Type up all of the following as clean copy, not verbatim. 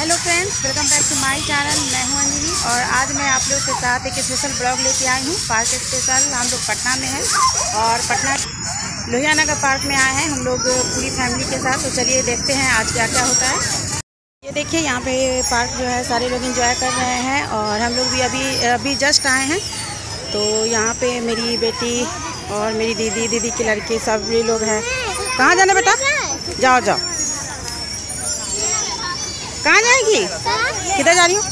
Hello friends, welcome back to my channel. मैं हूं अंजलि और आज मैं आप लोगों के साथ एक स्पेशल ब्लॉग लेके आई हूं। Park special. हम लोग पटना में हैं और पटना लोहिया नगर पार्क में आए हैं हम लोग पूरी फैमिली के साथ। तो चलिए देखते हैं आज क्या क्या होता है। ये देखिए यहाँ पे पार्क जो है सारे लोग एंजॉय कर रहे हैं और हम लोग भी अभी जस्ट आए हैं। तो यहाँ पे मेरी बेटी और मेरी दीदी की लड़की सभी लोग हैं। कहाँ जाना बेटा? जाओ जाओ। कहाँ जाएगी? किधर जा रही हो?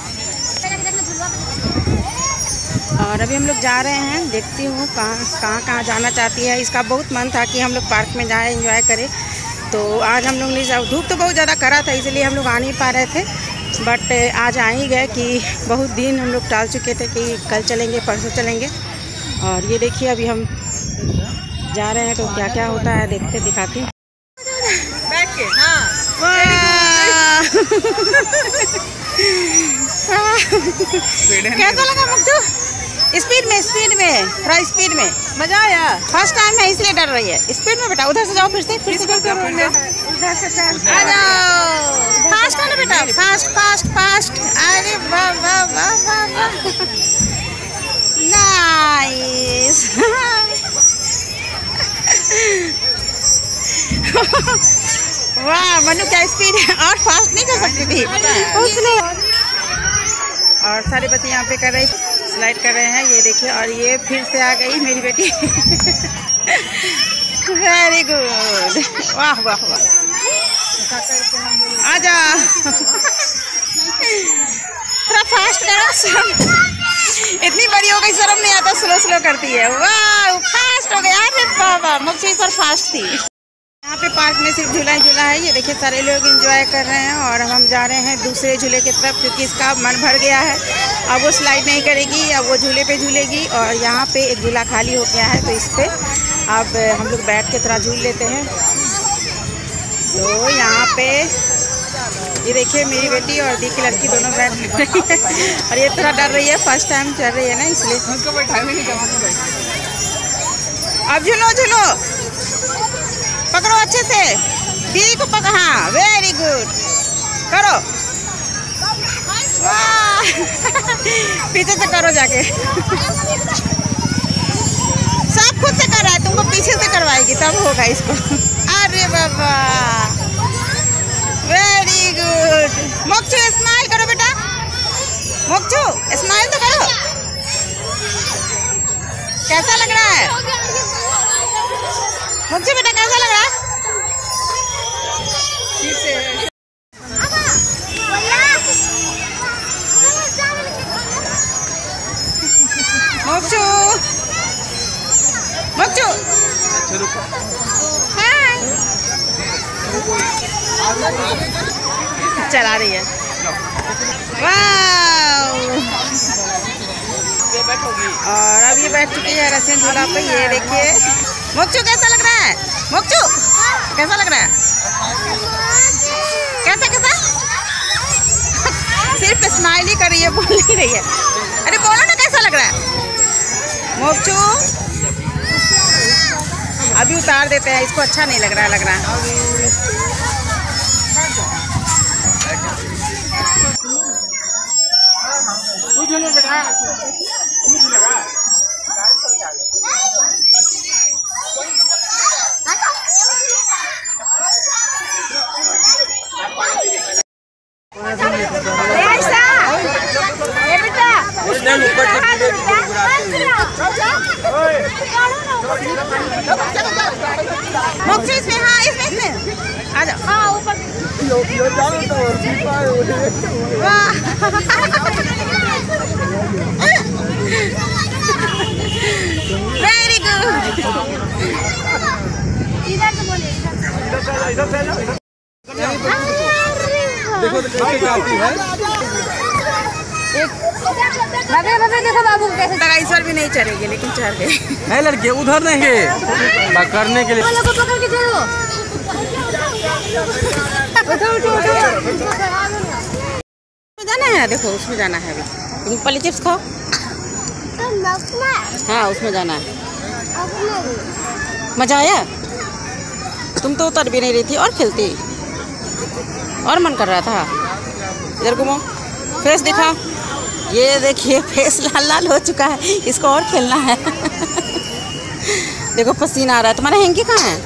और अभी हम लोग जा रहे हैं, देखती हूँ कहाँ जाना चाहती है। इसका बहुत मन था कि हम लोग पार्क में जाए, एंजॉय करें। तो आज हम लोग नहीं जा, धूप तो बहुत ज़्यादा करा था इसलिए हम लोग आ नहीं पा रहे थे। बट आज आ ही गए कि बहुत दिन हम लोग टाल चुके थे कि कल चलेंगे परसों चलेंगे। और ये देखिए अभी हम जा रहे हैं तो क्या क्या होता है देखते दिखाती। बैठ के हाँ कैसा लगा मुक्तू? स्पीड में थोड़ा स्पीड में मजा आया। फर्स्ट टाइम है इसलिए डर रही है। स्पीड में बेटा, उधर से जाओ, फिर से उधर से आ जाओ। फास्ट है ना बेटा, फास्ट। अरे वाह वाह वाह वाह वाह, नाइस। वाह मनु क्या स्पीड है, और फास्ट नहीं कर सकती थी उसने। और सारे बच्चे यहाँ पे कर रहे स्लाइड कर रहे हैं, ये देखिए। और ये फिर से आ गई मेरी बेटी। वेरी गुड, वाह वाह वाह। आजा, थोड़ा फास्ट करो। इतनी बड़ी हो गई, शर्म नहीं आता, स्लो करती है। वाह फास्ट हो गया। अरे बाबा मुझसे इस पर फास्ट थी। यहाँ पे पार्क में सिर्फ झूला ही झूला है। ये देखिए सारे लोग एंजॉय कर रहे हैं और हम जा रहे हैं दूसरे झूले की तरफ क्योंकि इसका मन भर गया है। अब वो स्लाइड नहीं करेगी, अब वो झूले पे झूलेगी। और यहाँ पे एक झूला खाली हो गया है तो इस पर अब हम लोग बैठ के थोड़ा झूल लेते हैं। तो यहाँ पे ये देखिए मेरी बेटी और दी की लड़की दोनों बैठ रही है और ये थोड़ा डर रही है, फर्स्ट टाइम चल रही है ना इसलिए। अब झूलो, पकड़ो अच्छे से, दीदी को पकड़। हाँ वेरी गुड, करो। वाह पीछे से करो जाके। सब खुद से कर रहा है, तुमको पीछे से करवाएगी तब होगा इसको। अरे बाबा वेरी गुड। मोक्षु स्माइल करो बेटा, मोक्षु स्माइल तो करो। कैसा लग रहा है मोक्षु बेटा, कैसा लग रहा है? मोक्षु हाय, चला रही है। वाह, और अब ये बैठ चुकी है रसियन झूला पे। ये देखिए मोक्षु कैसा लग रहा है? मोक्षु कैसा लग रहा है? कैसा सिर्फ स्माइल ही कर रही है, बोल नहीं रही है। अरे बोलो ना कैसा लग रहा है मोक्षु? अभी उतार देते हैं, इसको अच्छा नहीं लग रहा है। मोक्षु इसमें, हाँ इसमें आ जाओ। हाँ ऊपर। वाह वेरी गुड। इधर से बोलिए, देखो बाबू कैसे लगा। इस बार भी नहीं चढ़ेगी लेकिन चढ़ गए। है लड़के उधर नहीं है पकड़ने के लिए। पकड़ के चलो, जाना है। देखो उसमें जाना है अभी। तुम पली चिप्स खाओ। हाँ उसमें जाना है। मजा आया? तुम तो उतर भी नहीं रही थी और खेलती और मन कर रहा था। इधर घूमो, फेस दिखा। ये देखिए फेस लाल लाल हो चुका है, इसको और खेलना है। देखो पसीना आ रहा है। तुम्हारा हैंकी कहाँ है?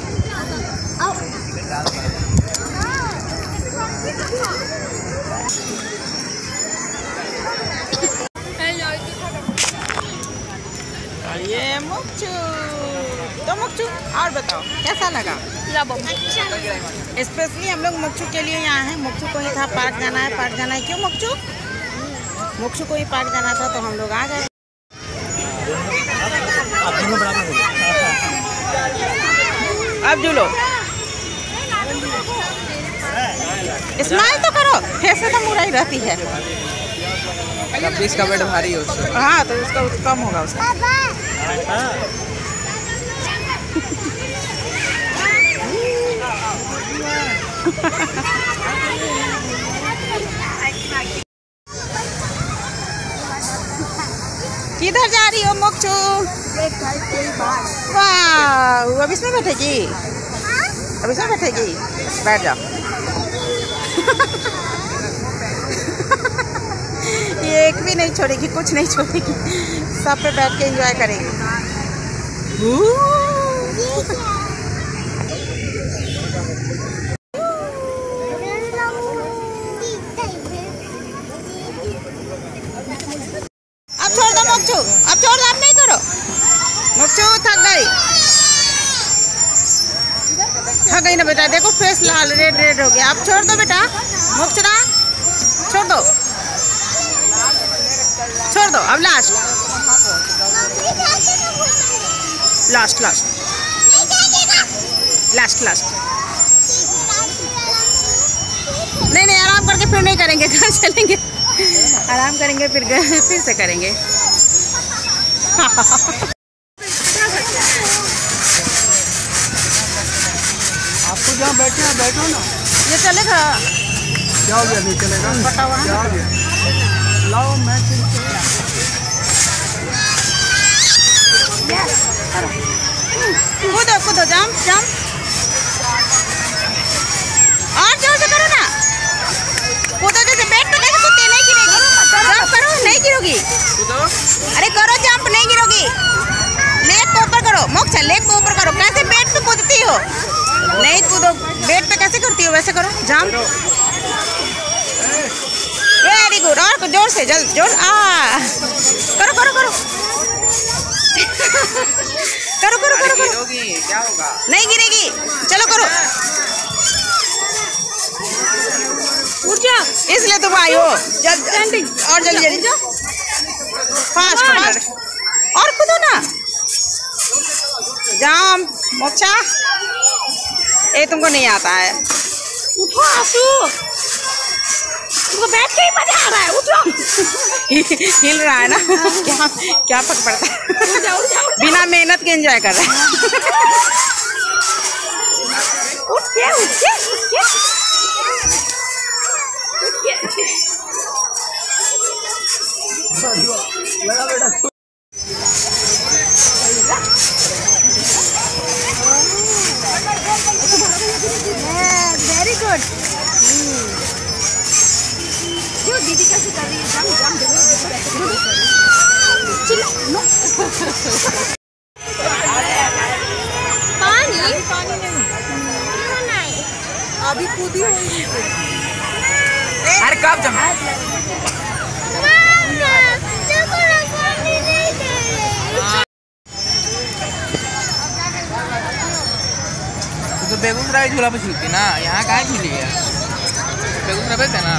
ये मुक्चू, तो मुक्चू और बताओ कैसा लगा? स्पेशली हम लोग मुक्चू के लिए यहाँ हैं। मुक्चू को ही था पार्क जाना है, पार्क जाना है। क्यों मुक्चू? मुक्चू को ही पार्क जाना था तो हम लोग आ गए। अब झूलो, स्माइल तो करो, फेस से तो मुराई रहती है। इसका वेट भारी है उससे। हाँ तो उसका कम होगा उसका। किधर जा रही हो मुक्चू? वाह, अब इसमें बैठेगी? अब इसमें बैठेगी? बैठ जा। ये एक भी नहीं छोड़ेगी, कुछ नहीं छोड़ेगी, सब पे बैठ के एंजॉय करेगी। अब छोड़ दो मुक्चू, अब छोड़ दो, अब नहीं करो। मुक्चू थक गई, थक गई ना बेटा। देखो फेस लाल रेड रेड हो गया। अब छोड़ दो बेटा, मुक्चू छोड़ दो, छोड़ दो। अब last last last last last. नहीं नहीं, आराम करके फिर नहीं करेंगे, घर चलेंगे, आराम करेंगे फिर से करेंगे। आपको जहाँ बैठे हैं बैठो ना। ये चलेगा? क्या हो गया? नहीं चलेगा? बताओ। क्या हो गया? लाओ मैं कूदो कूदो, जंप जंप, और जोर से करो ना। कूदो, जैसे बेड पे कैसे कूदते, नहीं गिरेगी। जंप करो, नहीं गिरोगी। अरे करो जंप, नहीं गिरोगी। लेग को ऊपर करो मोक्षा, लेग को ऊपर करो। कैसे बेड पे कूदती हो? नहीं कूदो, बेड पे कैसे करती हो वैसे करो जंप। वेरी गुड, और जोर से, जल्द जोर। करो करो करो करो करो करो करो। क्या होगा? नहीं गिरेगी, चलो करो। उठ जाओ, इसलिए तुम आई हो। जल्दी और जल्दी जल्दी जाओ, फास्ट फास्ट। और कूदो ना, जंप मोक्षा। ये तुमको नहीं आता है। उठो आंसू, तुमको बैठ के ही मजा आ रहा है, उठो। हिल रहा है ना, क्या क्या फर्क पड़ता है। बिना मेहनत के एंजॉय कर रहे हैं। उठ के उठ के उठ के उठ के। Very good. जो दीदी कैसे कर रही है, जम जम पानी पानी नहीं, अभी कूदी होगी। अरे कब जम? तो बेगूसराय झूला पे झूलती ना, यहाँ कहाँ झूली है? बेगूसराय पे थे ना।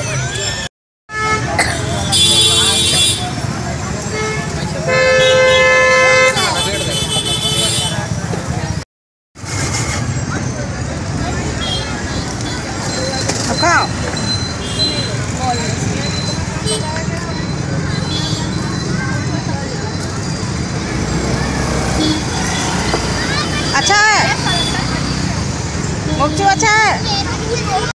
खाओ। अच्छा है मुक्चू, अच्छा है।